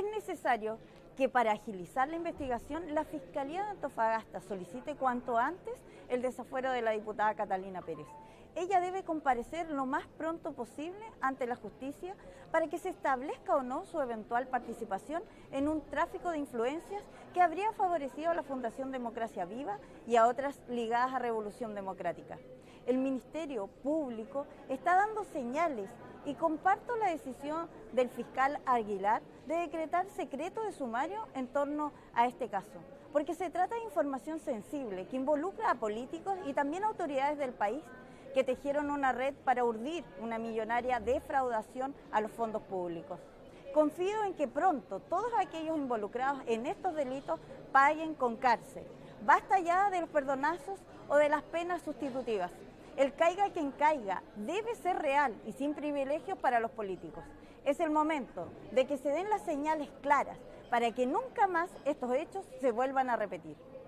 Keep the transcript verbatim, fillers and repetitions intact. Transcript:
necesario que para agilizar la investigación la Fiscalía de Antofagasta solicite cuanto antes el desafuero de la diputada Catalina Pérez. Ella debe comparecer lo más pronto posible ante la justicia para que se establezca o no su eventual participación en un tráfico de influencias que habría favorecido a la Fundación Democracia Viva y a otras ligadas a Revolución Democrática. El Ministerio Público está dando señales y comparto la decisión del fiscal Aguilar de decretar secreto de sumario en torno a este caso, porque se trata de información sensible que involucra a políticos y también a autoridades del país que tejieron una red para urdir una millonaria defraudación a los fondos públicos. Confío en que pronto todos aquellos involucrados en estos delitos paguen con cárcel. Basta ya de los perdonazos o de las penas sustitutivas. El caiga quien caiga debe ser real y sin privilegios para los políticos. Es el momento de que se den las señales claras para que nunca más estos hechos se vuelvan a repetir.